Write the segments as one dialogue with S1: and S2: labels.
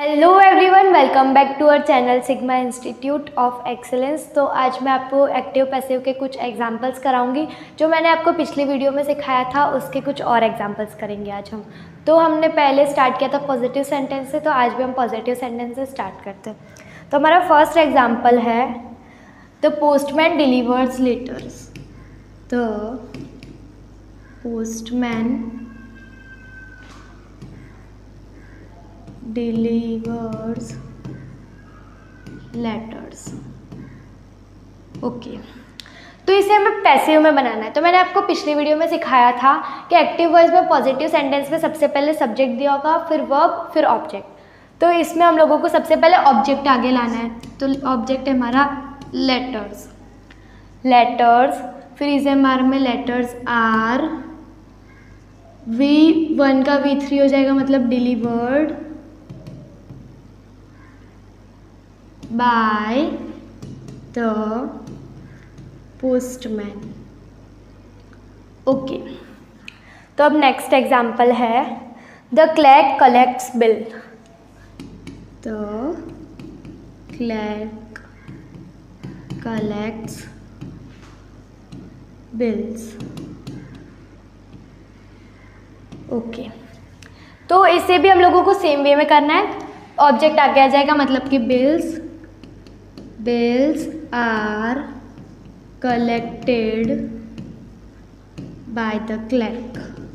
S1: Hello everyone, welcome back to our channel Sigma Institute of Excellence. तो आज मैं आपको एक्टिव पैसिव के कुछ एग्जांपल्स कराऊंगी। जो मैंने आपको पिछली वीडियो में सिखाया था उसके कुछ और एग्जांपल्स करेंगे आज हम। तो हमने पहले स्टार्ट किया था पॉजिटिव सेंटेंस से, तो आज भी हम पॉजिटिव सेंटेंस से स्टार्ट करते हैं। तो हमारा फर्स्ट एग्जाम्पल है the postman delivers letters. The postman delivers letters. Okay, तो इसे हमें पैसिव में बनाना है। तो मैंने आपको पिछली वीडियो में सिखाया था कि एक्टिव वॉइस में पॉजिटिव सेंटेंस में सबसे पहले सब्जेक्ट दिया होगा, फिर वर्ब, फिर ऑब्जेक्ट। तो इसमें हम लोगों को सबसे पहले ऑब्जेक्ट आगे लाना है। तो ऑब्जेक्ट है हमारा लेटर्स, फिर इसे हमारे में लेटर्स आर, V1 का V3 हो जाएगा, मतलब delivered by the postman. Okay, तो अब नेक्स्ट एग्जाम्पल है the clerk collects bill. The clerk collects bills. Okay, तो इसे भी हम लोगों को सेम वे में करना है। ऑब्जेक्ट आगे आ जाएगा, मतलब कि bills are collected by the clerk.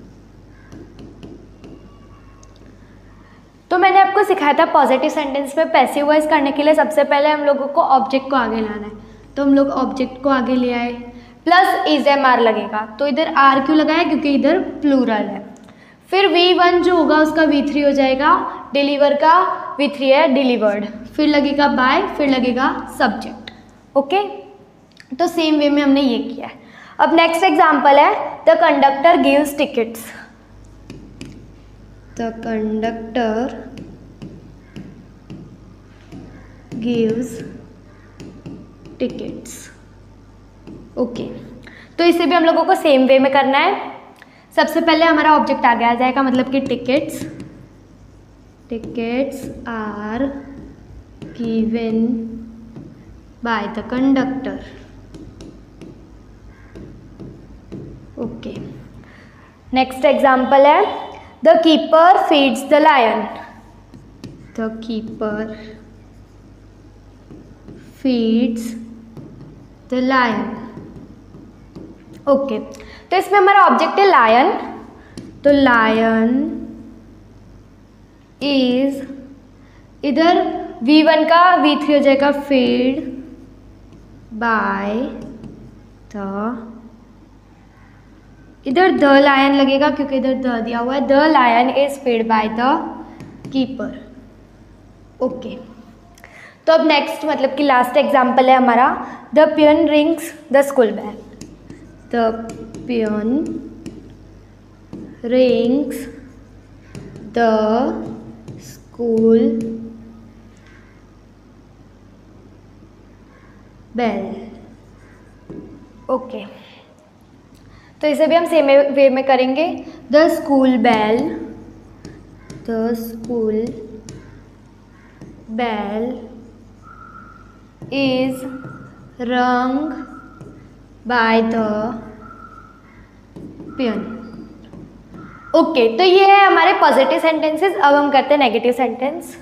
S1: तो मैंने आपको सिखाया था पॉजिटिव सेंटेंस में पैसिव वॉइस करने के लिए सबसे पहले हम लोगों को ऑब्जेक्ट को आगे लाना है। तो हम लोग ऑब्जेक्ट को आगे ले आए, प्लस इज एम आर लगेगा। तो इधर आर क्यों लगाया? क्योंकि इधर प्लूरल है। फिर V1 जो होगा उसका V3 हो जाएगा, डिलीवर का V3 है डिलीवर्ड, फिर लगेगा बाय, फिर लगेगा सब्जेक्ट। ओके, तो सेम वे में हमने ये किया है। अब नेक्स्ट एग्जांपल है the conductor gives tickets. The conductor gives tickets. Okay, तो इसे भी हम लोगों को सेम वे में करना है। सबसे पहले हमारा ऑब्जेक्ट आगे आ जाएगा, मतलब कि tickets are given by the conductor. Okay, next example है the keeper feeds the lion. The keeper feeds the lion. Okay, तो इसमें हमारा ऑब्जेक्ट है लायन। तो लायन इज, इधर V1 का V3 हो जाएगा फीड बाय द, इधर द लायन लगेगा क्योंकि इधर द दिया हुआ है। The lion is feed by the keeper. Okay, तो अब नेक्स्ट, मतलब कि लास्ट एग्जाम्पल है हमारा the peon rings the school bell. The peon rings the school bell. Okay, तो इसे भी हम सेम वे में करेंगे। The school bell is rung by the peon. Okay, तो ये है हमारे पॉजिटिव सेंटेंसेस। अब हम करते हैं नेगेटिव सेंटेंस।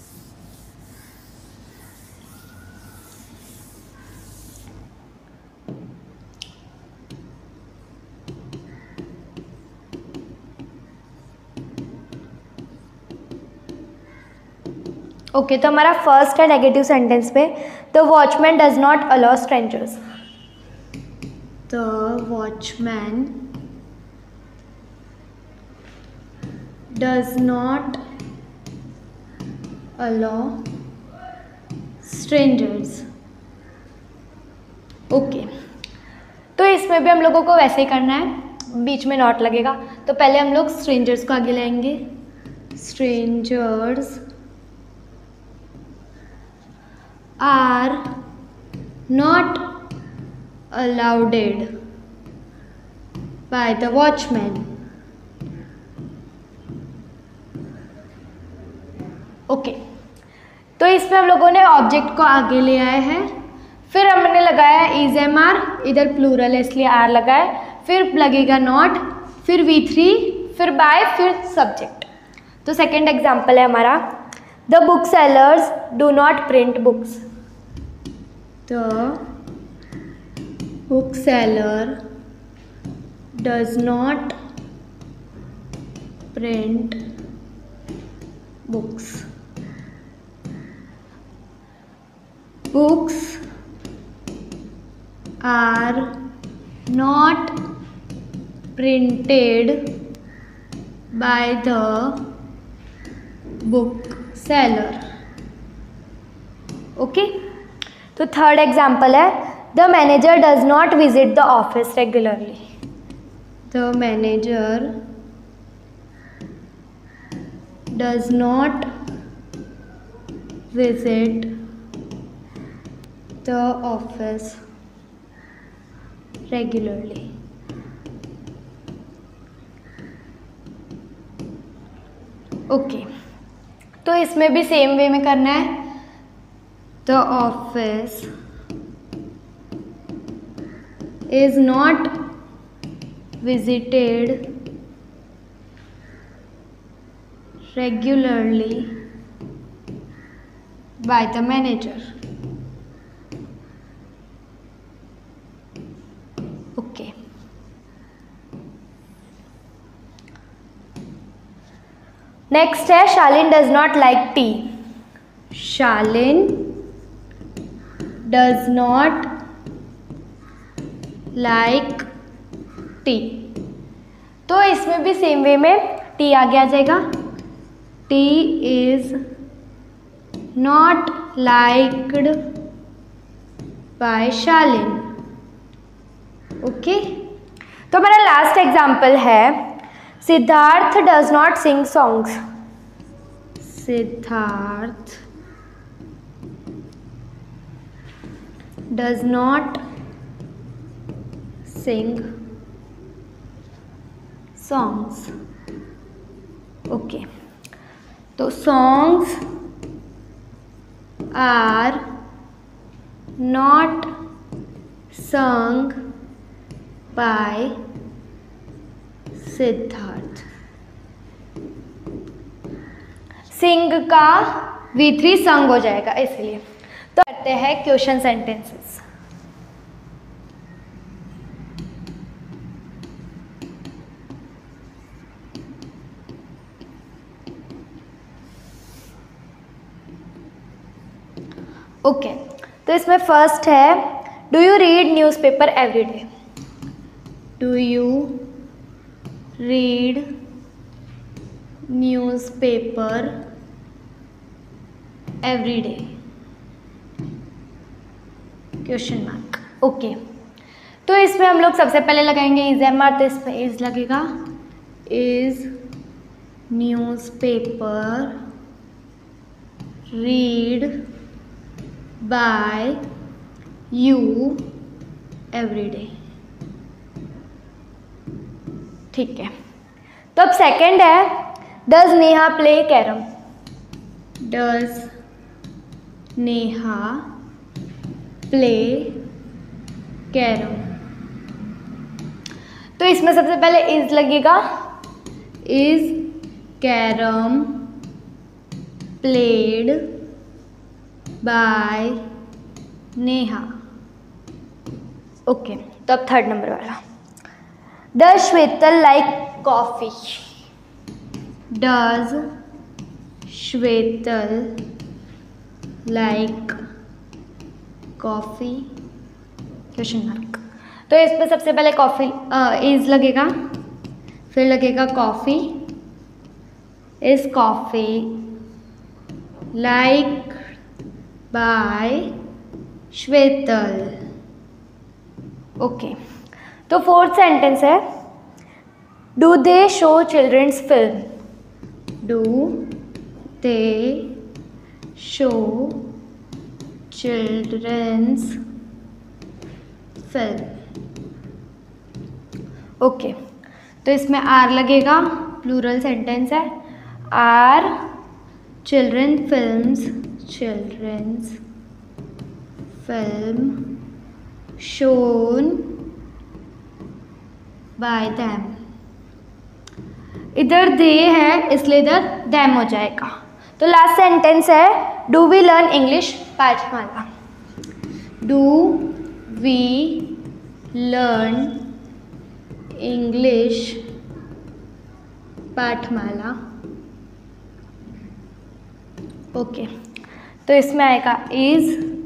S1: ओके, तो हमारा फर्स्ट है नेगेटिव सेंटेंस पे the watchman does not allow strangers. The watchman does not allow strangers. Okay, तो इसमें भी हम लोगों को वैसे ही करना है, बीच में नॉट लगेगा। तो पहले हम लोग स्ट्रेंजर्स को आगे लाएंगे। Strangers are not allowed by the watchman. Okay, तो इसमें हम लोगों ने ऑब्जेक्ट को आगे ले आए हैं, फिर हमने लगाया इज एम आर, इधर प्लूरल है इसलिए आर लगाए, फिर लगेगा नॉट, फिर V3, फिर बाय, फिर सब्जेक्ट। तो सेकेंड एग्जाम्पल है हमारा, the book sellers do not print books. The book seller does not print books. Books are not printed by the book seller. Okay, तो थर्ड एग्जाम्पल है, the manager does not visit the office regularly. The manager does not visit the office regularly. Okay, तो इसमें भी same way में करना है, the office is not visited regularly by the manager. Okay, next है, Shalin does not like tea. Shalin does not like tea. तो इसमें भी सेम वे में टी आगे आ जाएगा, tea is not liked by Shalin. Okay, तो मेरा लास्ट एग्जाम्पल है, Siddharth does not sing songs. Siddharth does not sing songs. Okay, तो songs are not sung by Siddharth. Sing का V3 संग हो जाएगा इसलिए। तो करते हैं क्वेश्चन सेंटेंसेस। ओके, तो इसमें फर्स्ट है, do you read newspaper every day. Do you read newspaper every day, question mark. Okay, तो इसमें हम लोग सबसे पहले लगाएंगे इज एम आर, तो इसमें इज लगेगा, is newspaper read by you every day. ठीक है, तो अब सेकंड है, does Neha play carrom. Does Neha play carrom, तो इसमें सबसे पहले इज लगेगा, is carrom played by Neha. Okay, तो अब थर्ड नंबर वाला, does Shwetal like coffee. Does Shwetal like coffee, question mark. तो इसमें सबसे पहले कॉफी इज लगेगा, फिर लगेगा coffee, is coffee like by Shwetal. Okay, तो फोर्थ सेंटेंस है, do they show children's film. Do they show children's film. Okay, तो इसमें आर लगेगा, प्लूरल सेंटेंस है, are children films children's film shown by them. इधर दे है इसलिए इधर दैम हो जाएगा। तो लास्ट सेंटेंस है do we learn English Pathmala. Do we learn English Pathmala. Okay, तो इसमें आएगा is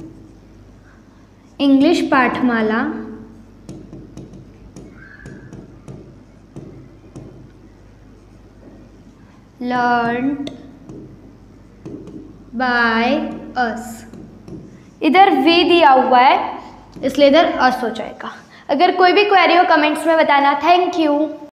S1: English Pathmala learned by us. इधर वी दिया हुआ है इसलिए इधर अस हो जाएगा। अगर कोई भी क्वेरी हो कमेंट्स में बताना। Thank you.